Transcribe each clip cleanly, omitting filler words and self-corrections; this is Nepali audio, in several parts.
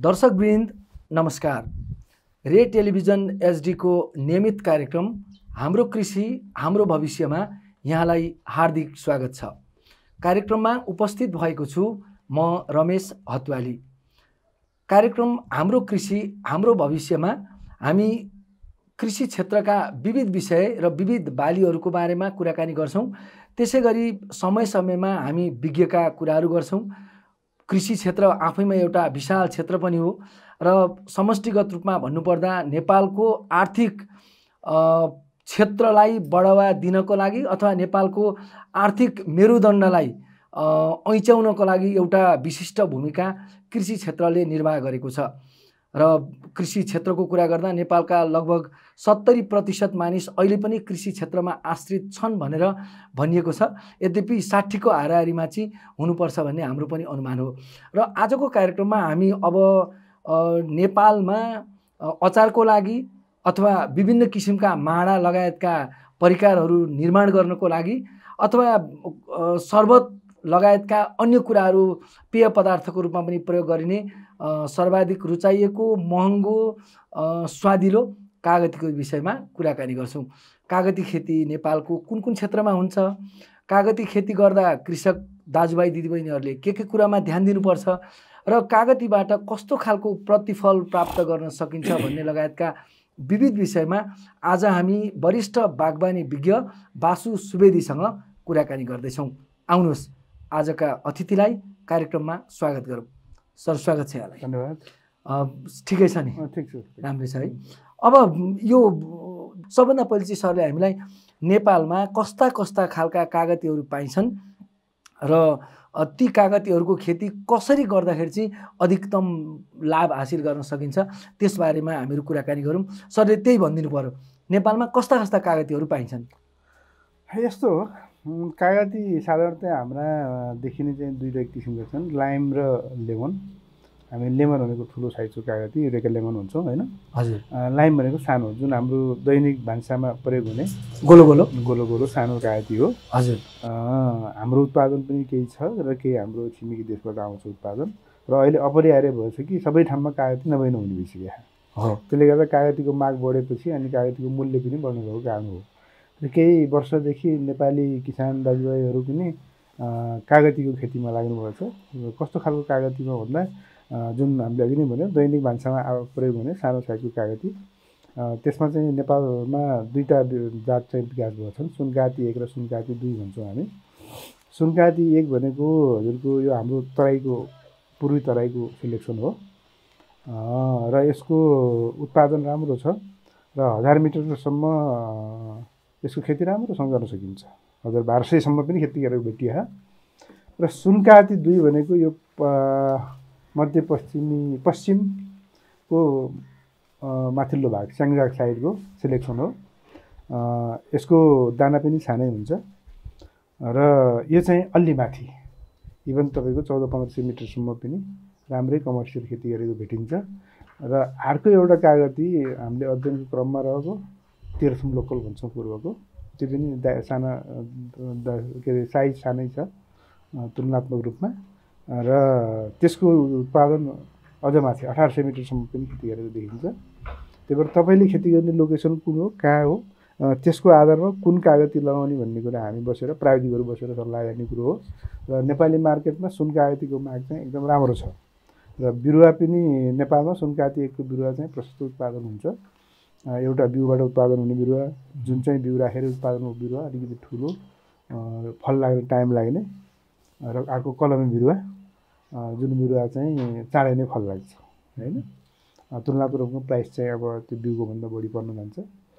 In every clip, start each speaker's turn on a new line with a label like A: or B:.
A: दर्शकवृन्द नमस्कार। रे टेलिभिजन एचडी को नियमित कार्यक्रम हाम्रो कृषि हाम्रो भविष्यमा यहाँलाई हार्दिक स्वागत छ। कार्यक्रममा उपस्थित भएको छु म रमेश हतवाली। कार्यक्रम हाम्रो कृषि हाम्रो भविष्यमा हामी कृषि क्षेत्रका विविध विषय र विविध बालीहरूको बारेमा कुराकानी गर्छौं। त्यसैगरी समय समयमा हामी विज्ञका कुराहरू गर्छौं। कृषि क्षेत्र आफैमा एउटा विशाल क्षेत्र पनि हो र समष्टिगत रूपमा भन्नुपर्दा नेपालको आर्थिक क्षेत्रलाई बढावा दिनको लागि अथवा नेपालको आर्थिक मेरुदण्डलाई ऐच्याउनको लागि एउटा विशिष्ट भूमिका कृषि क्षेत्रले निर्वाह गरेको छ। र कृषि क्षेत्रको कुरा गर्दा नेपालका लगभग 70% मानिस अहिले पनि कृषि क्षेत्रमा आश्रित छन् भनेर भनिएको छ। यद्यपि 60 को हाराहारीमा चाहिँ हुनुपर्छ भन्ने हाम्रो पनि अनुमान हो। र आजको कार्यक्रममा हामी अब नेपालमा अचारको लागि अथवा विभिन्न किसिमका माडा लगायतका परिकारहरू निर्माण गर्नको लागि अथवा शरबत लगायतका अन्य कुराहरू पेय पदार्थको रूपमा पनि प्रयोग गरिने सर्वाधिक रुचाइएको महँगो स्वादिलो कागतीको विषयमा कुराकानी गर्छौं। कागती खेती नेपालको कुन कुन क्षेत्रमा हुन्छ, कागती खेती गर्दा कृषक दाजुभाइ दिदीबहिनीहरूले के कुरामा ध्यान दिनुपर्छ र कागतीबाट कस्तो खालको प्रतिफल प्राप्त गर्न सकिन्छ भन्ने लगायतका विविध विषयमा आज हामी वरिष्ठ बागवानी विज्ञ बासु सुवेदीसँग कुराकानी गर्दैछौँ। आउनुहोस् आजका अतिथिलाई कार्यक्रममा स्वागत गरौँ। सर स्वागत छ यहाँलाई।
B: धन्यवाद।
A: ठिकै छ नि?
B: ठिक छ,
A: राम्रै छ है। अब यो सबभन्दा पहिले चाहिँ सरले हामीलाई नेपालमा कस्ता कस्ता खालका कागतीहरू पाइन्छन् र ती कागतीहरूको खेती कसरी गर्दाखेरि चाहिँ अधिकतम लाभ हासिल गर्न सकिन्छ त्यसबारेमा हामीहरू कुराकानी गरौँ। सरले त्यही भनिदिनु पर्यो, नेपालमा कस्ता कस्ता कागतीहरू पाइन्छन्?
B: यस्तो हो, कागती साधारणतः हाम्रा देखिने चाहिँ दुईवटा किसिमका छन्, लाइम र लेमन। हामी लेमन भनेको ठुलो साइजको कागती रेका लेमन भन्छौँ होइन?
A: हजुर।
B: लाइम भनेको सानो, जुन हाम्रो दैनिक भान्सामा प्रयोग हुने
A: गोलो गोलो
B: गोलो गोलो सानो कागती हो।
A: हजुर।
B: हाम्रो उत्पादन पनि केही छ र केही हाम्रो छिमेकी देशबाट आउँछ उत्पादन। र अहिले अपरिहार्य भएछ कि सबै ठाउँमा कागती नभई नहुने भइसक्यो हो। त्यसले गर्दा कागतीको माग बढेपछि अनि कागतीको मूल्य पनि बढ्नु भएको कारण हो। र केही वर्षदेखि नेपाली किसान दाजुभाइहरू पनि कागतीको खेतीमा लाग्नुभएको छ। कस्तो खालको कागतीमा भन्दा जुन हामीले अघि नै भन्यो दैनिक भान्सामा प्रयोग हुने सानो साइजको कागती। त्यसमा चाहिँ नेपालमा दुईवटा जात चाहिँ विकास भएको छन्, सुनकाती 1 र सुनकाती 2 भन्छौँ हामी। सुनकाती 1 भनेको हजुरको यो हाम्रो तराईको पूर्वी तराईको सिलेक्सन हो र यसको उत्पादन राम्रो छ र 1000 मिटरसम्म यसको खेती राम्रोसँग गर्न सकिन्छ। 1200सम्म पनि खेती गरेको भेटिया। र सुनकाती 2 भनेको यो पश्चिमको माथिल्लो भाग स्याङ्जाक साइडको सिलेक्सन हो। यसको दाना पनि सानै हुन्छ र यो चाहिँ अलि माथि इभन तपाईँको 1400-1500 मिटरसम्म पनि राम्रै कमर्सियल खेती गरेको भेटिन्छ। र अर्को एउटा कागती हामीले अध्ययनको क्रममा रहेको तेह्रथुम लोकल भन्छौँ पूर्वको, त्यो पनि साना के अरे साइज सानै छ तुलनात्मक रूपमा र त्यसको उत्पादन अझ माथि 1800 मिटरसम्म पनि खेती गरेको देखिन्छ। त्यही भएर तपाईँले खेती गर्ने लोकेसन कुन हो, कहाँ हो, त्यसको आधारमा कुन कागती लगाउने भन्ने कुरा हामी बसेर प्राविधिकहरू बसेर सल्लाह गर्ने कुरो हो। र नेपाली मार्केटमा सुन कागतीको माग चाहिँ एकदम राम्रो छ र बिरुवा पनि नेपालमा सुनकाती 1 को बिरुवा चाहिँ प्रशस्त उत्पादन हुन्छ। एउटा बिउबाट उत्पादन हुने बिरुवा, जुन चाहिँ बिउ राखेर उत्पादन हुने बिरुवा अलिकति ठुलो, फल लाग्ने टाइम लाग्ने, र अर्को कलमी बिरुवा जुन बिरुवा चाहिँ चाँडै नै फल लाग्छ होइन। तुलनात्मक रूपमा प्राइस चाहिँ अब त्यो बिउको भन्दा बढी पर्न जान्छ।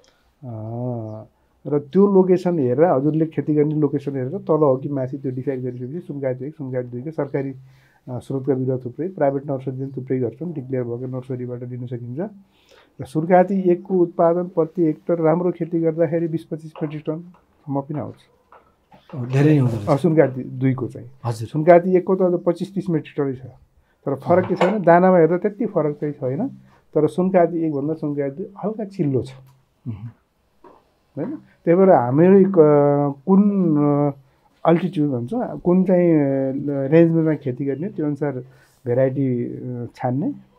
B: र त्यो लोकेसन हेरेर हजुरले खेती गर्ने लोकेसन हेरेर तल हो कि माथि त्यो डिसाइड गरिसकेपछि सुनकाती 1 सुनकाती 2 को सरकारी स्रोतका बिरुवा थुप्रै, प्राइभेट नर्सरी पनि थुप्रै गर्छन्, डिक्लेयर भएको नर्सरीबाट लिन सकिन्छ। र सुनकाती 1 को उत्पादन प्रति हेक्टर राम्रो खेती गर्दाखेरि 20-25 मेट्रिक टनसम्म पनि आउँछ।
A: धेरै हुन्छ
B: सुनकाती 2 को चाहिँ।
A: हजुर।
B: सुनकाती 1 को त 25-30 मेट्रिक टनै छ, तर फरक के छैन, दानामा हेर्दा त्यति फरक चाहिँ छैन। तर सुनकाती 1 भन्दा सुनकाती 2 हल्का चिल्लो छ होइन। त्यही भएर हामी कुन अल्टिट्युड भन्छ कुन चाहिँ रेन्जमा खेती गर्ने त्यो अनुसार भेराइटी छान्ने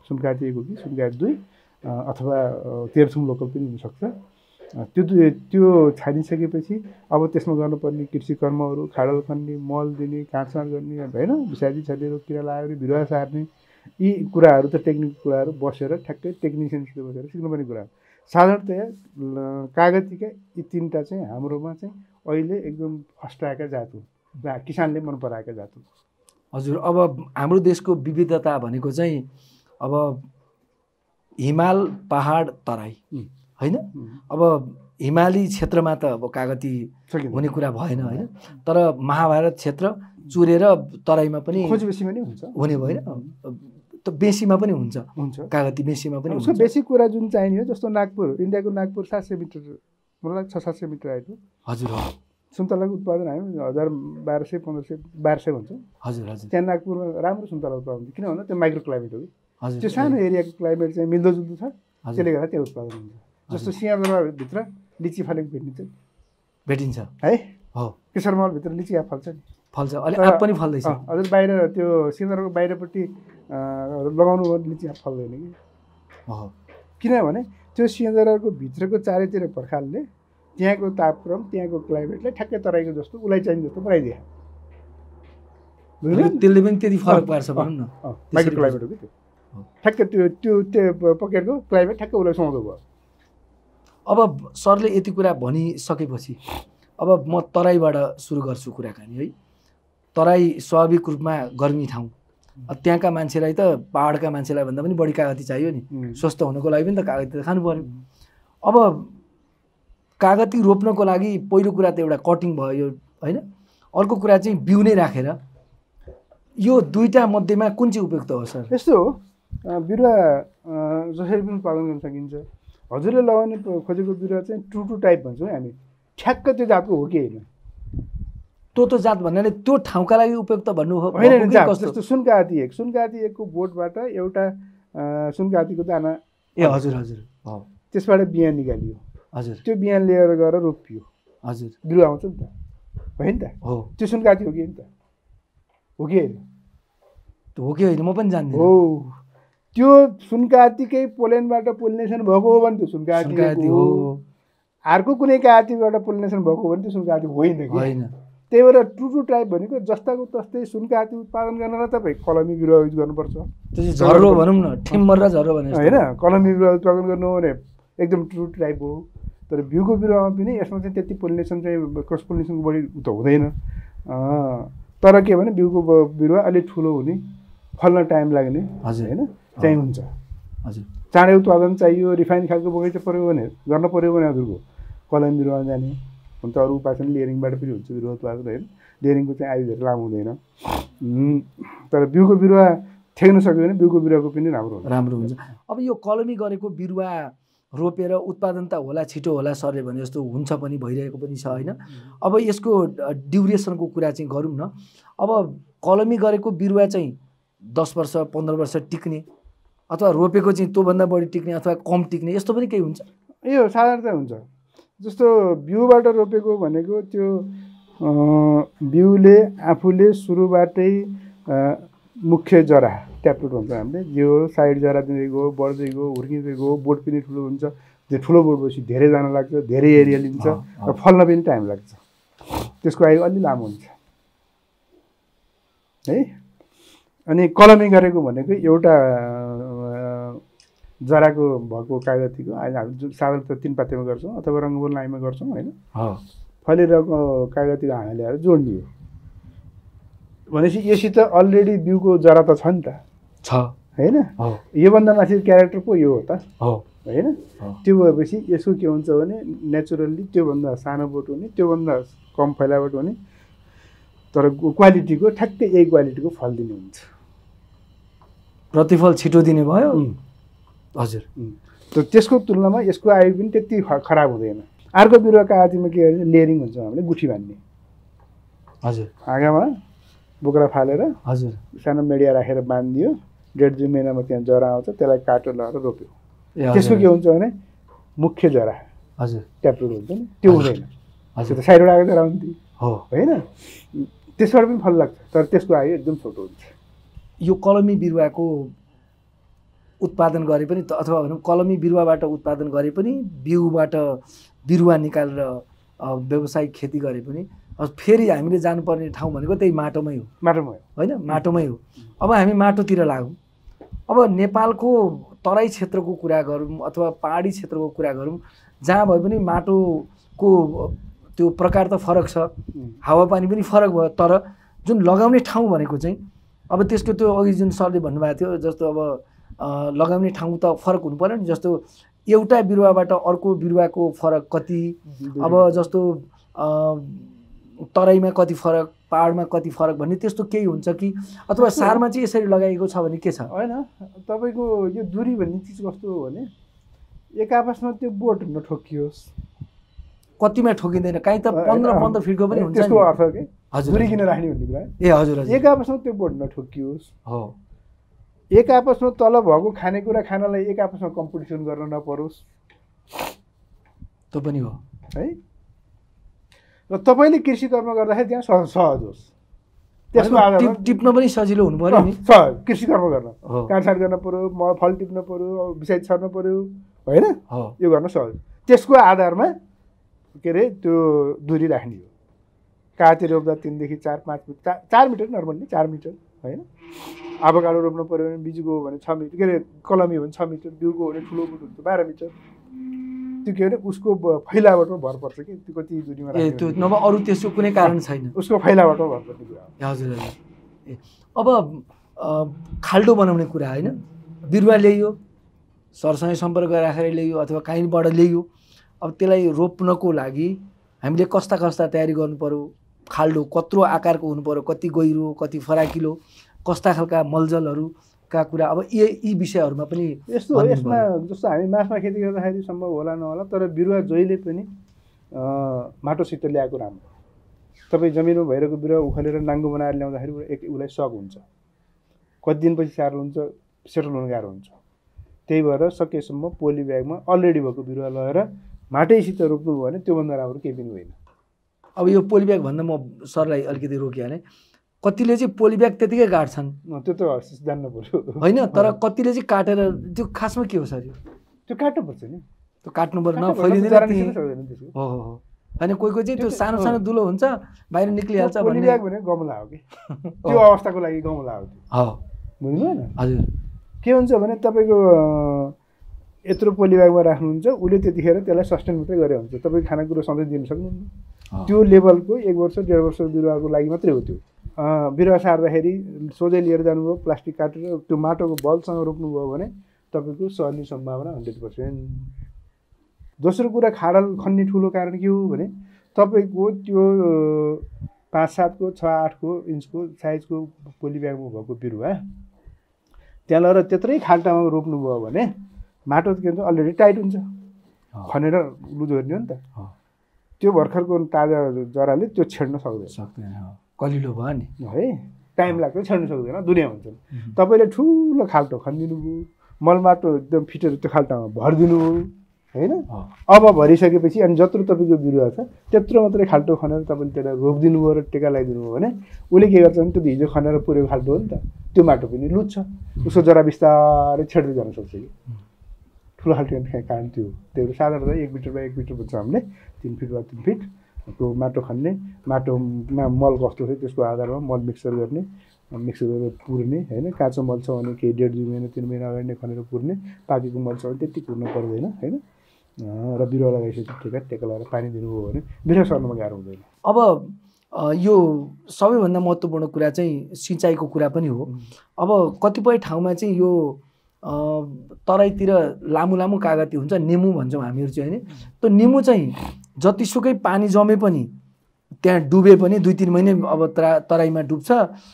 B: सुनकाती 1 हो कि सुनकाती 2 अथवा तेह्रथुम लोकल पनि हुनसक्छ। त्यो छानिसकेपछि अब त्यसमा गर्नुपर्ने कृषि कर्महरू, खाडल खन्ने, मल दिने, काटछाँट गर्ने होइन, विषादी छलेर किरा लाग्यो, बिरुवा सार्ने, यी कुराहरू त टेक्निक कुराहरू बसेर ठ्याक्कै टेक्निसियनसित बसेर सिक्नुपर्ने कुराहरू। साधारणतया कागतीका यी 3टा चाहिँ हाम्रोमा चाहिँ अहिले एकदम फस्टाएका जात हुन्, किसानले मन पराएका जात हुन्।
A: हजुर, अब हाम्रो देशको विविधता भनेको चाहिँ अब हिमाल, पहाड, तराई होइन। अब हिमाली क्षेत्रमा त अब कागती हुने कुरा भएन होइन, तर महाभारत क्षेत्र चुरेर तराईमा पनि
B: खोज बेसीमा नि हुन्छ
A: हुने भएन, त बेसीमा पनि हुन्छ कागती, बेसीमा पनि
B: उसको बेसी कुरा जुन चाहिने हो। जस्तो नागपुर, इन्डियाको नागपुर 700 मिटर, मलाई 600-700 मिटर आएको।
A: हजुर,
B: सुन्तलाको उत्पादन हामी 1200-1500-1200 भन्छौँ।
A: हजुर हजुर,
B: त्यहाँ नागपुरमा राम्रो सुन्तला उत्पादन हुन्छ, किन भन्दा त्यो माइक्रो क्लाइमेट हो कि।
A: हजुर,
B: त्यो सानो एरियाको क्लाइमेट चाहिँ मिल्दोजुल्दो छ, त्यसले गर्दा त्यो उत्पादन हुन्छ। जस्तो सिंहदरबारभित्र लिची फलेको भेटिन्छ है,
A: हो
B: किशोर महलभित्र लिची आँप फल्छ नि,
A: फल्छ, अहिले आँप पनि फल्दैछ।
B: हजुर, बाहिर त्यो सिंहदरबारको बाहिरपट्टि लगाउनु भने लिची आँप फल्दैन कि। किनभने त्यो सिंहदरबारको भित्रको चारैतिर पर्खालले त्यहाँको तापक्रम, त्यहाँको क्लाइमेटले ठ्याक्कै तराईको जस्तो उसलाई चाहिने जस्तो बनाइदिए।
A: त्यसले पनि त्यति फरक पार्छ भनौँ न,
B: माइक्रो क्लाइमेट हो कि त्यो, ठ्याक्कै त्यो पकेटको क्लाइमेट ठ्याक्कै उसलाई सुहाउँदो भयो।
A: अब सरले यति कुरा भनिसकेपछि अब म तराईबाट सुरु गर्छु कुराकानी है। तराई स्वाभाविक रूपमा गर्मी ठाउँ, त्यहाँका मान्छेलाई त पहाडका मान्छेलाई भन्दा पनि बढी कागती चाहियो नि, स्वस्थ हुनको लागि पनि त कागती त खानु पर्यो। अब कागती रोप्नको लागि पहिलो कुरा त एउटा कटिङ भयो होइन, अर्को कुरा चाहिँ बिउ नै राखेर, यो 2टा मध्येमा कुन चाहिँ उपयुक्त हो सर?
B: यस्तो हो, बिरुवा जसरी पनि उत्पादन गर्न सकिन्छ। हजुरले लगाउने खोजेको बिरुवा चाहिँ टु टाइप भन्छौँ हामी, ठ्याक्क त्यो जातको हो कि होइन।
A: त्यो जात भन्नाले त्यो ठाउँका लागि उपयुक्त भन्नु हो
B: होइन? जस्तो सुनकाती 1 को बोटबाट एउटा सुनकातीको दाना,
A: ए हजुर हजुर,
B: त्यसबाट बियाँ निकालियो,
A: हजुर, त्यो
B: बियाँ लिएर गएर रोपियो,
A: हजुर,
B: बिरुवा आउँछ नि त, होइन त?
A: हो, त्यो
B: सुनकाती हो कि नि त, हो कि होइन?
A: हो कि होइन म पनि जान्दिनँ।
B: हो, त्यो सुनकातीकै पोलेनबाट पोलिनेसन भएको हो भने त्यो सुनकाती हो। अर्को कुनै कातीबाट पोलिनेसन भएको हो भने त्यो सुनकाती होइन कि होइन। त्यही भएर टु टाइप भनेको जस्ताको तस्तै सुनकाती उत्पादन गर्न र तपाईँ कलमी बिरुवा युज गर्नुपर्छ।
A: झर्रो भनौँ न, ठिम्बर र झर्रो भने
B: होइन, कलमी बिरुवा उत्पादन गर्नु भने एकदम टु टाइप हो। तर बिउको बिरुवामा पनि यसमा चाहिँ त्यति पोलिनेसन चाहिँ क्रस पोलिनेसनको बढी त हुँदैन। तर के भने बिउको बिरुवा अलिक ठुलो हुने, फल्न टाइम लाग्ने,
A: हजुर
B: होइन, चाहिँ हुन्छ।
A: हजुर,
B: चाँडै उत्पादन चाहियो, रिफाइन खालको बगैँचा पऱ्यो भने गर्न पऱ्यो भने हजुरको कलम बिरुवा जाने हुन त। अरू उपाय पनि लेयरिङबाट पनि हुन्छ बिरुवा उत्पादन, होइन? लेयरिङको चाहिँ आयु धेरै लामो हुँदैन। तर बिउको बिरुवा ठेक्न सक्यो भने बिउको बिरुवाको पनि राम्रो हुन्छ।
A: अब यो कलमी गरेको बिरुवा रोपेर उत्पादन त होला, छिटो होला सरले भने जस्तो हुन्छ पनि, भइरहेको पनि छ होइन। अब यसको ड्युरेसनको कुरा चाहिँ गरौँ न। अब कलमी गरेको बिरुवा चाहिँ 10 वर्ष 15 वर्ष टिक्ने, अथवा रोपेको चाहिँ त्योभन्दा बढी टिक्ने अथवा कम टिक्ने, यस्तो पनि केही हुन्छ?
B: यो साधारणतया हुन्छ। जस्तो बिउबाट रोपेको भनेको त्यो बिउले आफूले सुरुबाटै मुख्य जरा ट्यापरुट भन्छ हामीले, यो साइड जरा दिँदै गयो, बढ्दै गयो, हुर्किँदै गयो, बोट पनि ठुलो हुन्छ। त्यो ठुलो बोटपछि धेरै जान लाग्छ, धेरै एरिया लिन्छ र फल्न पनि टाइम लाग्छ। त्यसको आयु अलि लामो हुन्छ है। अनि कलमी गरेको भनेको एउटा जराको भएको कागतीको अहिले हामी साधारणतः 3 पातेमा गर्छौँ अथवा रङ्गबोल लाइनमा गर्छौँ, होइन? फलेरको कागतीको हाँगा ल्याएर जोड्ने हो भनेपछि योसित अलरेडी बिउको जरा त छ नि त,
A: छ
B: होइन? योभन्दा माथि क्यारेक्टर पो यो हो त, होइन? त्यो भएपछि यसको के हुन्छ भने नेचुरल्ली त्योभन्दा सानो बोट हुने, त्योभन्दा कम फैलावट हुने, तर क्वालिटीको ठ्याक्कै यही क्वालिटीको फल दिने हुन्छ।
A: प्रतिफल छिटो दिने भयो। हजुर,
B: त त्यसको तुलनामा यसको आयु पनि त्यति खराब हुँदैन। अर्को बिरुवा कागतीमा के गर्ने, लेयरिङ हुन्छ हामीले, गुठी बान्ने।
A: हजुर,
B: हाँगामा बोक्रा फालेर,
A: हजुर,
B: सानो मेडिया राखेर बाँधिदियो, 1.5-2 महिनामा त्यहाँ जरा आउँछ, त्यसलाई काटेर लगाएर रोप्यो। त्यसको के हुन्छ भने मुख्य जरा,
A: हजुर,
B: ट्यापरुट हुन्छ नि, त्यो हुँदैन। हजुर, त साइडबाट आएको जरा हुन्थ्यो, होइन? त्यसबाट पनि फल लाग्छ, तर त्यसको आयु एकदम छोटो हुन्छ।
A: यो कलमी बिरुवाको उत्पादन गरे पनि अथवा भनौँ कलमी बिरुवाबाट उत्पादन गरे पनि बिउबाट बिरुवा निकालेर व्यावसायिक खेती गरे पनि फेरि हामीले जानुपर्ने ठाउँ भनेको त्यही माटोमै हो होइन माटोमै हो। अब हामी माटोतिर लागौँ। अब नेपालको तराई क्षेत्रको कुरा गरौँ अथवा पहाडी क्षेत्रको कुरा गरौँ, जहाँ भए पनि माटोको त्यो प्रकार त फरक छ, हावापानी पनि फरक भयो, तर जुन लगाउने ठाउँ भनेको चाहिँ अब त्यसको त्यो अघि जुन सरले भन्नुभएको थियो जस्तो अब लगाउने ठाउँ त फरक हुनु पर्यो नि। जस्तो एउटा बिरुवाबाट अर्को बिरुवाको फरक कति, अब जस्तो तराईमा कति फरक, पहाडमा कति फरक भन्ने त्यस्तो केही हुन्छ कि अथवा सारमा चाहिँ यसरी लगाइएको छ भने के छ?
B: होइन, तपाईँको यो दूरी भन्ने चिज कस्तो हो भने एक आपसमा त्यो बोट नठोकियोस्।
A: कतिमा ठोकिँदैन, काहीँ त 15 फिटको पनि हुन्छ।
B: त्यसको अर्थ के
A: हजुर
B: दूरी किन राख्ने भन्ने कुरा।
A: ए हजुर हजुर,
B: एक आपसमा त्यो बोट नठोकियोस्
A: हो।
B: एक आपसमा तल भएको खानेकुरा खानलाई एक आपसमा कम्पिटिसन गर्न नपरोस्,
A: त्यो पनि हो
B: है। र तपाईँले कृषि कर्म गर्दाखेरि त्यहाँ सहज होस्, त्यसको आधारमा
A: टिप्न पनि सजिलो हुनु पर्यो नि।
B: सहज कृषि कर्म गर्न, काटछाट गर्न पर्यो, फल टिप्न पर्यो, बिसाइ छर्न पर्यो, होइन, यो गर्न सहज। त्यसको आधारमा के अरे त्यो दूरी राख्ने हो। काँती रोप्दा 3 देखि 4 मिटर नर्मल्ली 4 मिटर, होइन। आभोकाडो रोप्नु पऱ्यो भने बिजुको हो भने 6 मिटर, के अरे कलमी हो भने 6 मिटर, बिउको हो भने ठुलो बोट हुन्छ 12 मिटर। त्यो के अरे उसको फैलावटमा भर पर्छ कि त्यो कति दूरीमा राख्ने।
A: त्यो नभए अरू त्यसको कुनै कारण छैन,
B: उसको फैलावटमा भर पर्ने कुरा हो।
A: हजुर हजुर। अब खाल्डो बनाउने कुरा होइन, बिरुवा ल्याइयो, सरसँग सम्पर्क राखेर ल्याइयो अथवा कहीँबाट ल्याइयो। अब त्यसलाई रोप्नको लागि हामीले कस्ता तयारी गर्नु पर्यो, खाल्डो कत्रो आकारको हुनु पर्यो, कति गहिरो, कति फराकिलो, कस्ता खालका मलजलहरूका कुरा, अब यी विषयहरूमा पनि
B: यस्तो हो। यसमा जस्तो हामी मासमा खेती गर्दाखेरि सम्भव होला नहोला, तर बिरुवा जहिले पनि माटोसित ल्याएको राम्रो। तपाईँ जमिनमा भइरहेको बिरुवा उखालेर नाङ्गो बनाएर ल्याउँदाखेरि उसलाई सक हुन्छ, कति दिनपछि सार्नु हुन्छ, सेटल हुन गाह्रो हुन्छ। त्यही भएर सकेसम्म पोली ब्यागमा अलरेडी भएको बिरुवा लगेर माटैसित रोप्नु भयो भने त्योभन्दा राम्रो केही पनि होइन।
A: अब यो पोली ब्याग भन्दा म सरलाई अलिकति रोकिहालेँ। कतिले चाहिँ पोली ब्याग त्यतिकै काट्छन्,
B: त्यो त जान्नु पर्यो
A: होइन, तर कतिले चाहिँ काटेर त्यो खासमा के हो सर?
B: त्यो काट्नुपर्छ नि,
A: त्यो काट्नु पर्यो, नफैलिँदैन। हो हो हो, होइन कोही चाहिँ त्यो सानो सानो दुलो हुन्छ बाहिर निक्लिहाल्छ।
B: पोली ब्याग भने गमला हो कि त्यो अवस्थाको लागि गमला हो त्यो, बुझ्नु भएन? हजुर। के हुन्छ भने तपाईँको यत्रो पोली ब्यागमा राख्नुहुन्छ, उसले त्यतिखेर त्यसलाई सस्टेन मात्रै गरे हुन्छ, तपाईँ खानेकुरा सधैँ दिन सक्नुहुन्न। त्यो लेभलको 1 वर्ष 1.5 वर्ष बिरुवाको लागि मात्रै हो त्यो। बिरुवा सार्दाखेरि सोझै लिएर जानुभयो, प्लास्टिक काटेर त्यो माटोको बलसँग रोप्नुभयो भने तपाईँको सर्ने सम्भावना 100%। दोस्रो कुरा, खाडल खन्ने ठुलो कारण के हो भने तपाईँको त्यो 5-7 को 6-8 को इन्चको साइजको पोली ब्यागमा भएको बिरुवा त्यहाँ लगेर त्यत्रै खाल्टामा रोप्नुभयो भने माटो के भन्छ अलरेडी टाइट हुन्छ, खनेर लुज गर्ने हो नि त। त्यो भर्खरको ताजा जराले त्यो छेड्न सक्दैन,
A: कलिलो भयो नि,
B: है, टाइम लाग्छ, छेड्न सक्दैन, दुनियाँ हुन्छ। तपाईँले ठुलो खाल्टो खनिदिनु भयो, मल माटो एकदम फिटेर त्यो खाल्टामा भरिदिनु भयो, होइन। अब भरिसकेपछि अनि जत्रो तपाईँको बिरुवा छ त्यत्रो मात्रै खाल्टो खनेर तपाईँले त्यसलाई रोपिदिनु भयो र टेका लगाइदिनु भयो भने उसले के गर्छ भने त्यो हिजो खनेर पुरेको खाल्टो हो नि त, त्यो माटो पनि लुच्छ, उसको जरा बिस्तारै छेड्दै जान सक्छ कि। ठुलो खाल्टो कारण त्यो त्यही साधारणतः 1 मिटर बाई 1 मिटर भन्छ हामीले, 3 फिट वा 3 फिटको माटो खन्ने, माटोमा मल कस्तो छ त्यसको आधारमा मल मिक्सर गर्ने, मिक्सर गरेर पुर्ने, होइन। काँचो मल छ भने केही 1.5 महिना 3 महिना अगाडि नै खनेर पुर्ने, पाकेको मल छ भने त्यति पुर्नु पर्दैन, होइन। र बिरुवा लगाइसकेपछि टेका लगाएर पानी दिनुभयो भने बिरुवा सर्नमा गाह्रो हुँदैन।
A: अब यो सबैभन्दा महत्त्वपूर्ण कुरा चाहिँ सिँचाइको कुरा पनि हो। अब कतिपय ठाउँमा चाहिँ यो तराईतिर लामो लामो कागती हुन्छ, निमु भन्छौँ हामीहरू चाहिँ, होइन। त्यो निमु चाहिँ जतिसुकै पानी जमे पनि त्यहाँ डुबे पनि 2-3 महिना अब तराईमा डुब्छ,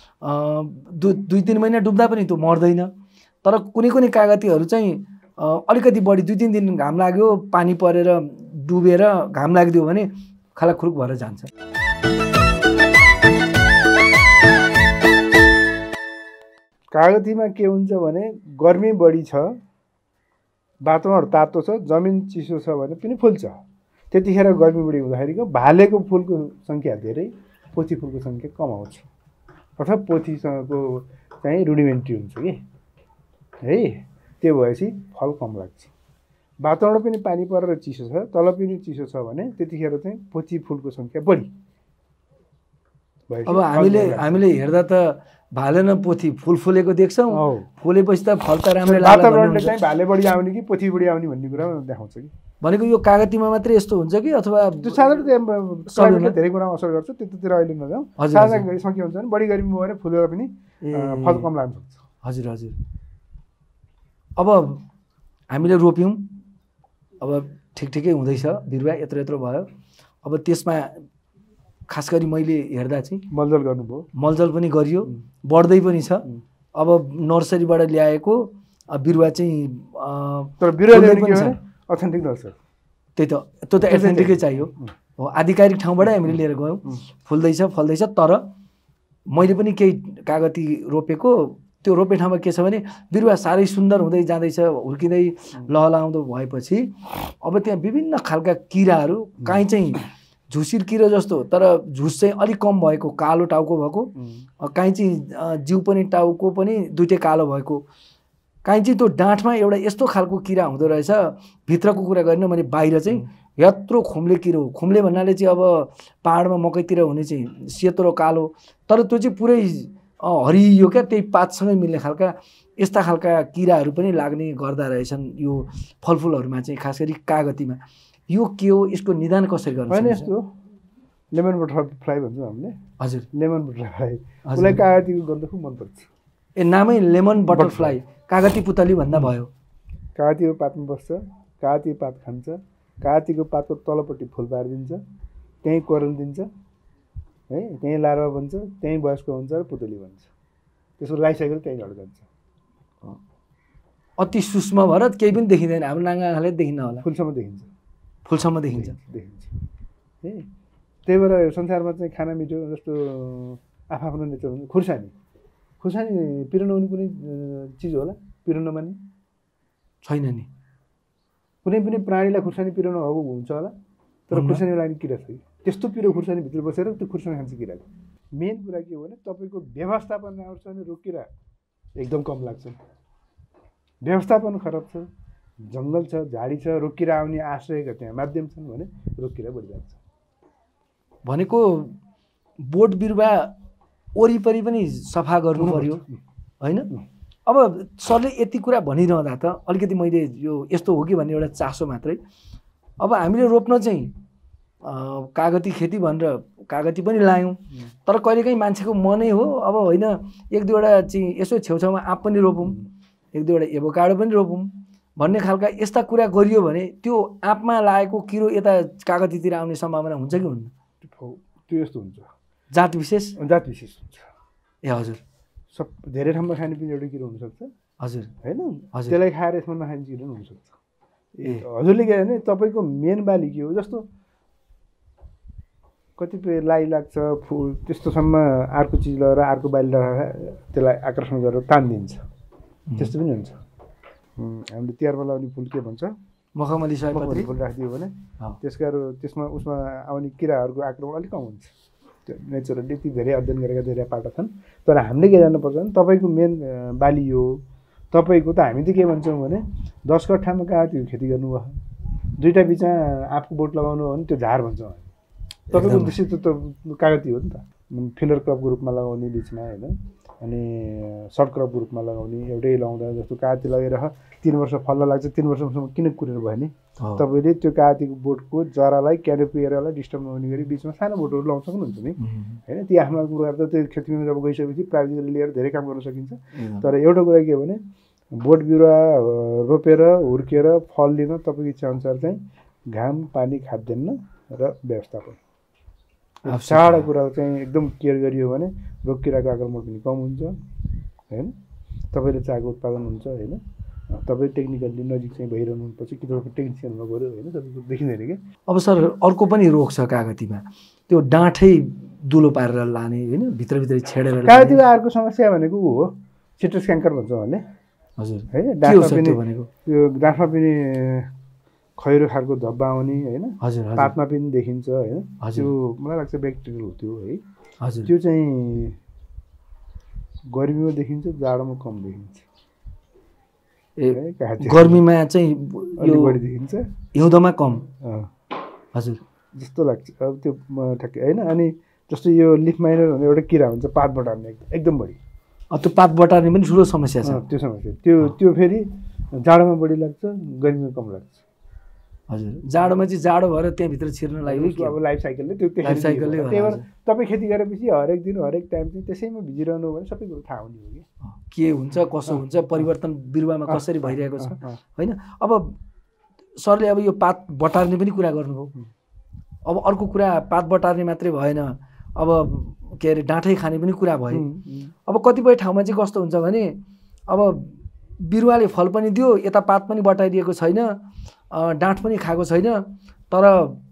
A: 2-3 महिना डुब्दा पनि त्यो मर्दैन। तर कुनै कागतीहरू चाहिँ अलिकति बढी 2-3 दिन घाम लाग्यो, पानी परेर डुबेर घाम लाग्दियो भने खलाखुरुक भएर जान्छ।
B: कागतीमा के हुन्छ भने गर्मी बढी छ, वातावरण तातो छ, जमिन चिसो छ भने पनि फुल्छ। त्यतिखेर गर्मी बढी हुँदाखेरिको भालेको फुलको सङ्ख्या धेरै, पोथी फुलको सङ्ख्या कम आउँछ, अथवा पोथीसँगको चाहिँ रुडिमेन्ट्री हुन्छ कि, है। त्यो भएपछि फल कम लाग्छ। वातावरण पनि पानी परेर चिसो छ, तल पनि चिसो छ भने त्यतिखेर चाहिँ पोथी फुलको सङ्ख्या बढी।
A: अब हामीले हेर्दा त भाले न पोथी फुल फुलेको देख्छौँ, फुलेपछि त फल त राम्रै लाग्छ।
B: वातावरणले चाहिँ भाले बढी आउने कि पोथी बढी आउने भन्ने कुरा देखाउँछ कि।
A: भनेको यो कागतीमा मात्रै यस्तो हुन्छ कि अथवा
B: त्यो साधारण क्लाइमेटले धेरै कुरामा असर गर्छ, त्यतातिर अहिले नजाउँ। साझा गरी के हुन्छ भने बढी गर्मी भयो भने फुलेर पनि फल कम लाग्न सक्छ।
A: हजुर हजुर। अब हामीले रोप्यौँ, अब ठिकै हुँदैछ, बिरुवा यत्रो यत्रो भयो। अब त्यसमा खास गरी मैले हेर्दा चाहिँ
B: मलजल गर्नुभयो,
A: मलजल पनि गरियो, बढ्दै पनि छ। अब नर्सरीबाट ल्याएको बिरुवा चाहिँ
B: तर बिरुवा पनि छ अथेन्टिक नर्सरी,
A: त्यही त त्यो त एथेन्टिकै चाहियो। हो, आधिकारिक ठाउँबाटै हामीले लिएर गयौँ, फुल्दैछ फल्दैछ। तर मैले पनि केही कागती रोपेको, त्यो रोप्ने ठाउँमा के छ भने बिरुवा साह्रै सुन्दर हुँदै जाँदैछ, हुर्किँदै लहलाउँदो भएपछि अब त्यहाँ विभिन्न खालका किराहरू, काहीँ चाहिँ झुसिर किरा जस्तो तर झुस चाहिँ अलिक कम भएको कालो टाउको भएको, काहीँ चाहिँ जिउ पनि टाउको पनि दुइटै कालो भएको, काहीँ चाहिँ त्यो डाँठमा एउटा यस्तो खालको किरा हुँदो रहेछ। भित्रको कुरा गरिनँ मैले, बाहिर चाहिँ यत्रो खुम्ले किरो, खुम्ले भन्नाले चाहिँ अब पाहाडमा मकैतिर हुने चाहिँ सेतो र कालो, तर त्यो चाहिँ पुरै हरियो क्या, त्यही पातसँगै मिल्ने खालका यस्ता खालका किराहरू पनि लाग्ने गर्दा रहेछन् यो फलफुलहरूमा चाहिँ, खास गरी कागतीमा। यो के हो, यसको निदान कसरी गर्नु?
B: होइन, यस्तो लेमन बटरफ्लाई भन्छौँ हामीले।
A: हजुर,
B: लेमन बटरफ्लाई, उसलाई कागतीको गन्ध खुब मनपर्छ।
A: नामै लेमन बटरफ्लाई, कागती पुतली भन्दा भयो।
B: कागतीको पातमा बस्छ, कागतीको पात खान्छ, कागतीको पातको तलपट्टि फुल पारिदिन्छ, त्यहीँ कोरल दिन्छ है, त्यहीँ लार्वा बन्छ, त्यहीँ वयस्क हुन्छ र पुतली बन्छ। त्यसको लाइफ साइकल त्यहीँ झड जान्छ।
A: अति सूक्ष्म भएर केही पनि देखिँदैन, हाम्रो नाङ्गा आँखाले देखिन्न होला।
B: फुलसम्म देखिन्छ,
A: फुलसम्म देखिन्छ
B: है। त्यही भएर संसारमा चाहिँ खाना मिठो जस्तो आफ्नो नेचर हुन्छ। खुर्सानी, खुर्सानी पिरो नहुने कुनै चिज होला, पिरो नमान्ने
A: छैन नि।
B: कुनै पनि प्राणीलाई खुर्सानी पिरो नभएको हुन्छ होला, तर खुर्सानीको लागि किरा छ। त्यस्तो पिरो खुर्सानीभित्र बसेर त्यो खुर्सानी खान्छ किराले। मेन कुरा के हो भने तपाईँको व्यवस्थापन राम्रो छ भने रोकिरा एकदम कम लाग्छ। व्यवस्थापन खराब छ, जङ्गल छ, झाडी छ, रोकिरा आउने आश्रयका त्यहाँ माध्यम छन् भने रोकिरा बढी जान्छ।
A: भनेको बोट बिरुवा वरिपरि पनि सफा गर्नु पर्यो होइन? अब सरले यति कुरा भनिरहँदा त अलिकति मैले यो यस्तो हो कि भन्ने एउटा चासो मात्रै। अब हामीले रोप्न चाहिँ कागती खेती भनेर कागती पनि लायौँ, तर कहिलेकाहीँ मान्छेको मनै हो अब होइन, एक दुईवटा चाहिँ यसो छेउछाउमा आँप पनि रोपौँ, एक दुईवटा एभोकाडो पनि रोपौँ भन्ने खालका यस्ता कुरा गरियो भने त्यो आँपमा लागेको किरो यता कागतीतिर आउने सम्भावना हुन्छ कि हुन्न?
B: त्यो यस्तो हुन्छ,
A: जात विशेष
B: हुन्छ।
A: ए हजुर,
B: सब धेरै ठाउँमा खाने पनि एउटा किरो हुनसक्छ।
A: हजुर
B: होइन,
A: हजुर,
B: त्यसलाई खाएर यसमा नखाने किरो पनि हुनसक्छ। ए हजुरले के भने तपाईँको मेन बाली के हो, जस्तो कतिपय लाई लाग्छ फुल त्यस्तोसम्म अर्को चिज लगाएर अर्को बाली लगाएर त्यसलाई आकर्षण गरेर तानिदिन्छ, त्यस्तो पनि हुन्छ। हामीले तिहारमा लगाउने फुल के भन्छ,
A: मखमली सयपत्री
B: फुल राखिदियो भने त्यसमा उसमा आउने किराहरूको आक्रमण अलिक कम हुन्छ। त्यो नेचरली यति धेरै अध्ययन गरेका धेरै पाटा छन्। तर हामीले के जान्नुपर्छ भने तपाईँको मेन बाली हो तपाईँको त। हामी त के भन्छौँ भने 10 कट्ठामा कागतीको खेती गर्नुभयो, 2टा बिचमा आँपको बोट लगाउनु हो भने त्यो झार भन्छौँ हामी। तपाईँको उद्देश्य त कागती हो नि त। फिलर क्रपको रूपमा लगाउने बिचमा होइन, अनि सर्ट क्रपको रूपमा लगाउने, एउटै लगाउँदा जस्तो कागती लगेर 3 वर्ष फल्न लाग्छ, 3 वर्षसम्म किन कुरेर भयो नि? तपाईँले त्यो कागतीको बोटको जरालाई क्यानोपी एरियालाई डिस्टर्ब नहुने गरी बिचमा सानो बोटहरू लगाउन सक्नुहुन्छ नि होइन। ती आफ्नो कुरा त त्यो खेतीमा जब गइसकेपछि प्राविधिकले लिएर धेरै काम गर्न सकिन्छ। तर एउटा कुरा के भने बोट बिरुवा रोपेर हुर्केर फल लिन तपाईँको इच्छाअनुसार चाहिँ घाम, पानी, खाद्यान्न र व्यवस्थापन, चारवटा कुरा चाहिँ एकदम केयर गरियो भने रोग किराको आक्रमण पनि कम हुन्छ होइन, तपाईँले चाहेको उत्पादन हुन्छ होइन। तपाईँ टेक्निकल्ली नजिक चाहिँ भइरहनुपर्छ कि तपाईँ टेक्निसियनमा गऱ्यो होइन, तपाईँको देखिँदैन कि।
A: अब सर अर्को पनि रोग छ कागतीमा, त्यो डाँठै दुलो पारेर लाने होइन, भित्रभित्रै छेडेर।
B: कागतीमा अर्को समस्या भनेको हो सिट्रस क्यान्कर भन्छौँ हामीले
A: हजुर
B: होइन। डाँठमा पनि त्यो डाँठमा पनि खैरो खालको धब्बा आउने होइन, पातमा पनि देखिन्छ होइन। त्यो मलाई लाग्छ ब्याक्टेरियल हो त्यो है।
A: हजुर,
B: त्यो चाहिँ गर्मीमा देखिन्छ, जाडोमा कम देखिन्छ।
A: गर्मीमा चाहिँ यो
B: बढी देखिन्छ,
A: हिउँदमा कम। हजुर
B: जस्तो लाग्छ अब त्यो ठ्याक्कै होइन। अनि जस्तो यो लिफ माइनर भन्ने एउटा किरा हुन्छ पात बटार्ने एकदम बढी,
A: त्यो पात बटार्ने पनि ठुलो समस्या छ।
B: त्यो समस्या त्यो फेरि जाडोमा बढी लाग्छ, गर्मीमा कम लाग्छ।
A: हजुर जाडोमा चाहिँ जाडो भएर त्यहाँभित्र छिर्न लाग्यो
B: अब लाइफ साइकलले त्यो
A: लाइफ साइकलले
B: त्यही भएर तपाईँ खेती गरेपछि हरेक दिन हरेक टाइम चाहिँ त्यसैमा भिजिरहनु हो भने सबै कुरो थाहा हुने हो कि
A: के हुन्छ कसो हुन्छ, परिवर्तन बिरुवामा कसरी भइरहेको छ होइन। अब सरले अब यो पात बटार्ने पनि कुरा गर्नुभयो। अब अर्को कुरा पात बटार्ने मात्रै भएन, अब के अरे डाँठै खाने पनि कुरा भयो। अब कतिपय ठाउँमा चाहिँ कस्तो हुन्छ भने अब बिरुवाले फल पनि दियो, यता पात पनि बटाइदिएको छैन, डाँठ पनि खाएको छैन, तर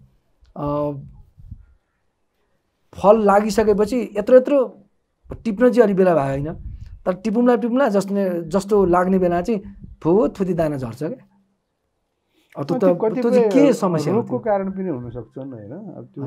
A: फल लागिसकेपछि यत्रो यत्रो टिप्न चाहिँ अलि बेला भयो होइन, तर टिपुम्ला जस्तो लाग्ने बेला चाहिँ थुती दाना झर्छ क्या। त्यो चाहिँ के समस्या
B: रोगको कारण पनि हुनसक्छन् होइन। अब त्यो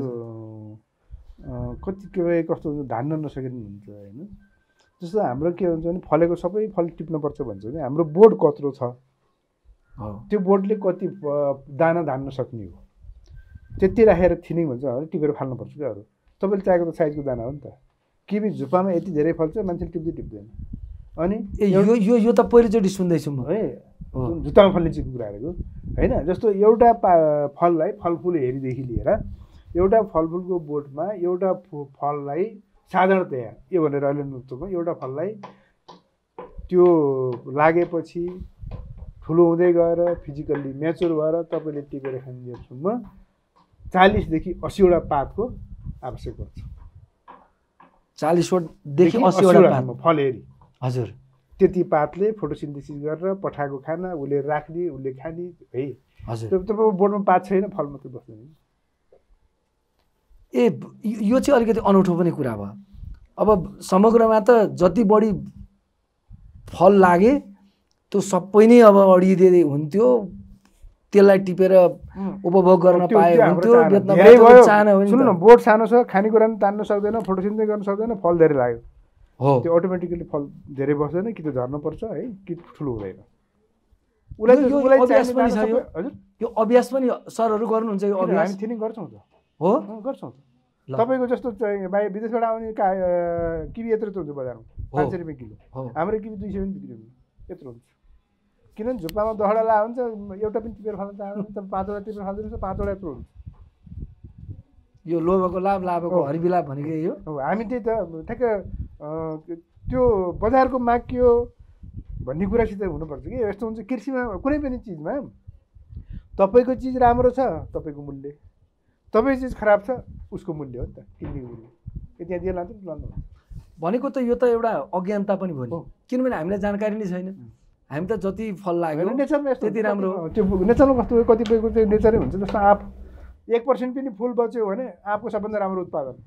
B: कतिपय कस्तो हुन्छ धान्न नसकेर हुन्छ होइन। जस्तो हाम्रो के हुन्छ भने फलेको सबै फल टिप्नुपर्छ भन्छ भने हाम्रो बोर्ड कत्रो छ, त्यो बोर्डले कति दाना धान्न सक्ने हो त्यति राखेर थिनिङ भन्छ भने टिपेर फाल्नुपर्छ क्या। अरू तपाईँले चाहेको त साइजको दाना हो नि त। किबी झुप्पामा यति धेरै फल्छ, मान्छेले टिप्दैन। अनि
A: यो त पहिलोचोटि सुन्दैछु म
B: है, जुत्तामा फल्ने चिजको कुरा गरेको होइन। जस्तो एउटा फललाई फलफुल हेरीदेखि लिएर एउटा फलफुलको बोटमा एउटा फललाई साधारणतया यो भनेर अहिले नुक्तोमा एउटा फललाई त्यो लागेपछि ठुलो हुँदै गएर फिजिकल्ली म्याच्योर भएर तपाईँले टिपेर खानेसम्म 40 देखि 80वटा पातको आवश्यक पर्छ।
A: 40 देखि 80वटा
B: फल हेरी।
A: हजुर
B: त्यति पातले फोटोसिन्थेसिस गरेर पठाएको खाना उसले राख्ने, उसले खाने है।
A: हजुर
B: तपाईँको बोर्डमा पात छैन, फल मात्रै बस्दैन।
A: यो चाहिँ अलिकति अनौठो पनि कुरा भयो। अब समग्रमा त जति बढी फल लागे त्यो सबै नै अब अडिदिए हुन्थ्यो, त्यसलाई टिपेर उपभोग गर्न पाए हुन्थ्यो।
B: सुन्नु न, बोर्ड सानो छ, खानेकुरा पनि तान्न सक्दैन, फोटोसिन्थेसिस गर्न सक्दैन, फल धेरै लाग्यो
A: हो, त्यो
B: अटोमेटिकली फल धेरै बस्दैन, कि त झर्नुपर्छ है, कि ठुलो हुँदैन।
A: यो अभ्यास पनि सरहरू गर्नुहुन्छ? यो अभ्यास
B: हामी थिनिङ गर्छौँ त।
A: हो
B: गर्छौँ त। तपाईँको जस्तो चाहिँ बाहिर विदेशबाट आउने किबी यत्रो हुन्छ बजारमा, 500 रुपियाँ किलो। हाम्रो किबी 200 पनि बिक्री हुन्छ, यत्रो हुन्छ। किनभने झुप्पामा 10वटा ला हुन्छ, एउटा पनि टिपेर फाल्न चाहन्छ, 5वटा टिपेर फाल्दिनुहोस्, 5वटा यत्रो हुन्छ।
A: यो लोभको लाभ, लाभको हरिविलाप भनेको यो
B: हो। हामी त्यही त ठ्याक्क त्यो बजारको माग के हो भन्ने कुरासित हुनुपर्छ कि। यस्तो हुन्छ कृषिमा कुनै पनि चिजमा तपाईँको चिज राम्रो छ तपाईँको मूल्य, तपाईँ चिज खराब छ उसको मूल्य हो नि त, किन्नेको मूल्य। त्यहाँ दिएर लान्छ लान्छ
A: भनेको त यो त एउटा अज्ञानता पनि भयो नि, किनभने हामीलाई जानकारी नै छैन। हामी त जति फल लाग्यो
B: नेचरमा
A: त्यति राम्रो हो।
B: त्यो नेचरमा कस्तो कतिपयको चाहिँ नेचरै हुन्छ। जस्तो आँप 1% पनि फुल बच्यो भने आँपको सबभन्दा राम्रो उत्पादन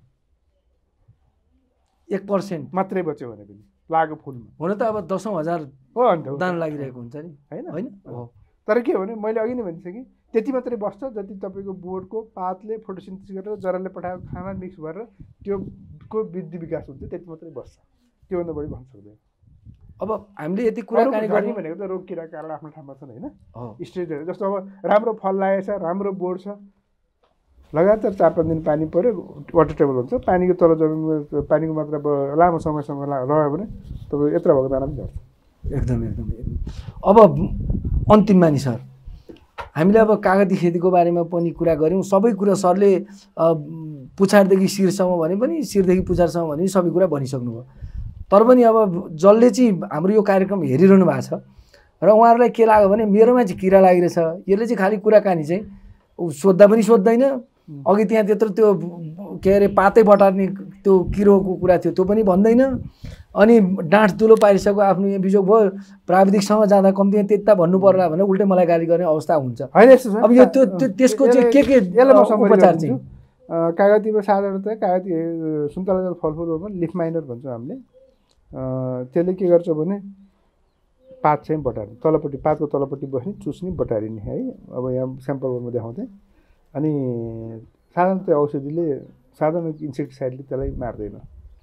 A: 1%
B: मात्रै बच्यो भने पनि लाग्यो फुलमा।
A: हुन त अब 10,000
B: हो अन्त
A: दाना लागिरहेको हुन्छ नि होइन।
B: तर के हो भने मैले अघि नै भनिसकेँ, त्यति मात्रै बस्छ जति तपाईँको बोर्डको पातले फोटोसिन्थेसिस गरेर जराले पठाएको खाना मिक्स गरेर त्योको वृद्धि विकास हुन्छ, त्यति मात्रै बस्छ। त्योभन्दा बढी भन्न सक्दैन।
A: अब हामीले यति कुराकानी गर्ने
B: भनेको त रोग किरा कारण आफ्नो ठाउँमा छन् होइन, स्टेजहरू। जस्तो अब राम्रो फल लागेको छ, राम्रो बोर्ड छ, लगातार 4-5 दिन पानी पऱ्यो, वाटर टेबल हुन्छ, पानीको तल जमिनमा पानीको मात्रा लामो समयसम्म रह्यो भने तपाईँ यत्रो भएको दाना पनि झर्छ।
A: एकदम। अब अन्तिममा नि सर, हामीले अब कागती खेतीको बारेमा पनि कुरा गऱ्यौँ। सबै कुरा सरले पुछारदेखि शिरसम्म भने पनि, शिरदेखि पुछारसम्म भने पनि सबै कुरा भनिसक्नुभयो। तर पनि अब जसले चाहिँ हाम्रो यो कार्यक्रम हेरिरहनु भएको छ र उहाँहरूलाई के लाग्यो भने मेरोमा चाहिँ किरा लागिरहेछ, यसले चाहिँ खालि कुराकानी चाहिँ सोद्धा पनि सोध्दैन, अघि त्यहाँ त्यत्रो त्यो के अरे पातै बटार्ने त्यो किरोको कुरा थियो त्यो पनि भन्दैन, अनि डाँठ दुलो पारिसकेको आफ्नो यहाँ बिजोग भयो, प्राविधिकसँग जाँदा कम्ती त्यता भन्नु पर्ला भने उल्टै मलाई गाली गर्ने अवस्था हुन्छ। अब यो त्यसको चाहिँ के उपचार चाहिँ?
B: कागतीमा साधारणतया कागती सुन्तला फलफुलहरूमा लिफ माइनर भन्छौँ हामीले। त्यसले के गर्छ भने पात चाहिँ बटार्ने, तलपट्टि पातको तलपट्टि बस्ने, चुस्ने, बटारिने है। अब यहाँ स्याम्पलमा देखाउँथेँ। अनि साधारणतया औषधिले, साधारण इन्सेक्टिसाइडले त्यसलाई मार्दैन,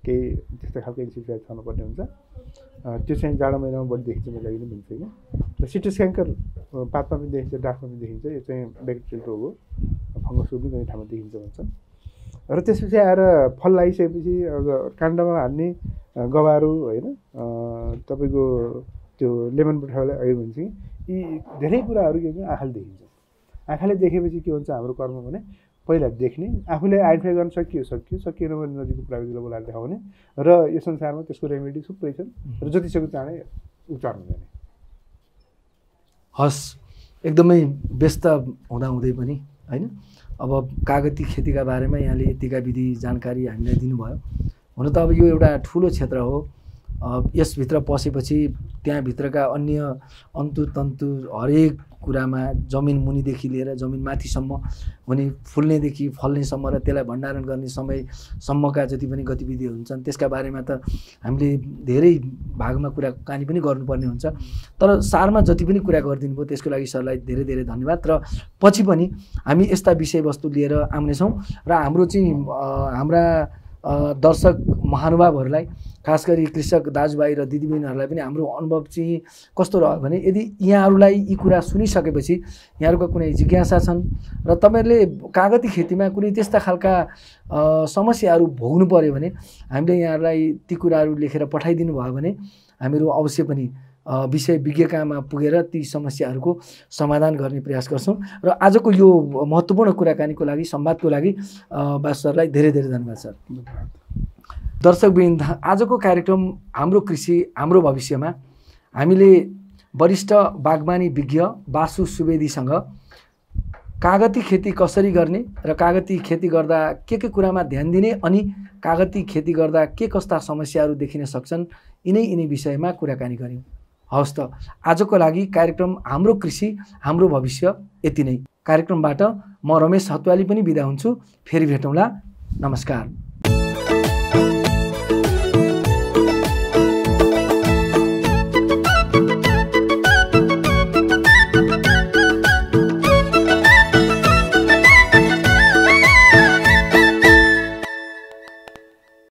B: केही त्यस्तो खालको इन्सेक्टिसाइड छर्नुपर्ने हुन्छ। त्यो चाहिँ जाडो महिनामा बढी देखिन्छ मैले अघि नै भनिन्छ कि। र सिट्रस क्याङ्कर पातमा पनि देखिन्छ, डाँठमा पनि देखिन्छ। यो चाहिँ ब्याक्टेरियल रोग हो, फङ्गसको पनि कहीँ ठाउँमा देखिन्छ भन्छन्। र त्यसपछि आएर फल लगाइसकेपछि काण्डमा हान्ने गवारो होइन, तपाईँको त्यो लेमन बटरलाई अघि भन्छ कि यी धेरै कुराहरू के हुन्छ आँखाले देखिन्छ। आँखाले देखेपछि के हुन्छ हाम्रो कर्म भने पहिला देख्ने, आफूले आइडेन्टिफाई गर्न सकिएन भने नजिकको प्राविधिकलाई बोलाएर देखाउने र यो संसारमा त्यसको रेमेडी थुप्रै छन् र जतिसक्दो चाँडै उपचार हुँदैन।
A: हस्, एकदमै व्यस्त हुँदाहुँदै पनि होइन, अब कागती खेतीका बारेमा यहाँले यतिका विधि जानकारी हामीलाई दिनुभयो। हुन त अब यो एउटा ठुलो क्षेत्र हो, यसभित्र पसेपछि त्यहाँभित्रका अन्य अन्तु हरेक कुरामा जमिन मुनिदेखि लिएर जमिन माथिसम्म भने फुल्नेदेखि फल्नेसम्म र त्यसलाई भण्डारण गर्ने समयसम्मका जति पनि गतिविधिहरू हुन्छन् त्यसका बारेमा त हामीले धेरै भागमा कुराकानी पनि गर्नुपर्ने हुन्छ। तर सारमा जति पनि कुरा गरिदिनु भयो त्यसको लागि सरलाई धेरै धेरै धन्यवाद। र पछि पनि हामी यस्ता विषयवस्तु लिएर आउनेछौँ र हाम्रो चाहिँ हाम्रा दर्शक महानुभावहरूलाई खास गरी कृषक दाजुभाइ र दिदीबहिनीहरूलाई पनि हाम्रो अनुभव चाहिँ कस्तो रह्यो भने यदि यहाँहरूलाई यी कुरा सुनिसकेपछि यहाँहरूको कुनै जिज्ञासा छन् र तपाईँहरूले कागती खेतीमा कुनै त्यस्ता खालका समस्याहरू भोग्नु पर्यो भने हामीले यहाँहरूलाई ती कुराहरू लेखेर पठाइदिनु भयो भने हामीहरू अवश्य पनि विषय विज्ञकामा पुगेर ती समस्याहरूको समाधान गर्ने प्रयास गर्छौँ। र आजको यो महत्त्वपूर्ण कुराकानीको लागि संवादको लागि बास सरलाई धेरै धेरै धन्यवाद सर। दर्शकवृन्द, आजको कार्यक्रम हाम्रो कृषि हाम्रो भविष्यमा हामीले वरिष्ठ बागवानी विज्ञ वासु सुवेदीसँग कागती खेती कसरी गर्ने र कागती खेती गर्दा के कुरामा ध्यान दिने अनि कागती खेती गर्दा के कस्ता समस्याहरू देखिन सक्छन् यिनै विषयमा कुराकानी गऱ्यौँ। हवस् त, आजको लागि कार्यक्रम हाम्रो कृषि हाम्रो भविष्य यति नै। कार्यक्रमबाट म रमेश हतवाली पनि बिदा हुन्छु। फेरि भेटौँला। नमस्कार।